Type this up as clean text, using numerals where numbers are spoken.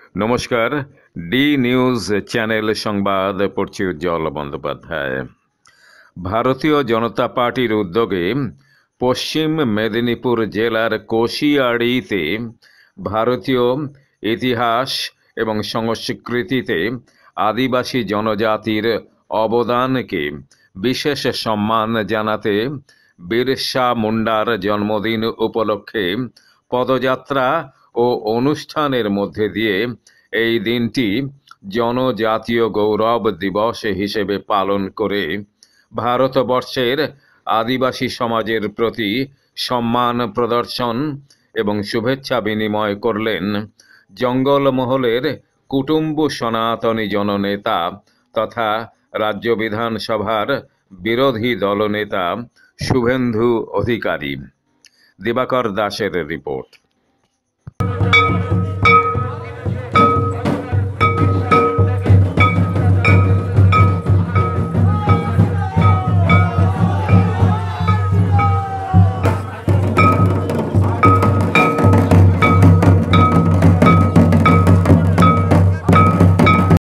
নমস্কার। D news channel সংবাদ পড়ছি উজ্জ্বল বন্দ্যোপাধ্যায়। ভারতীয় জনতা পার্টির উদ্যোগে পশ্চিম মেদিনীপুর জেলার কোশিয়াড়িতে ভারতীয় ইতিহাস এবং সংস্কৃতিতে আদিবাসী জনজাতির অবদানকে বিশেষ সম্মান জানাতে বিরসা মুন্ডার জন্মদিন উপলক্ষে পদযাত্রা ও অনুষ্ঠানের মধ্যে দিয়ে এই দিনটি জনজাতীয় গৌরব দিবস হিসেবে পালন করে ভারতবর্ষের আদিবাসী সমাজের প্রতি সম্মান প্রদর্শন এবং শুভেচ্ছা বিনিময় করলেন জঙ্গলমহলের কুটুম্ব সনাতনী জননেতা তথা রাজ্য বিধানসভার বিরোধী দলনেতা শুভেন্দু অধিকারী। দিবাকর দাসের রিপোর্ট।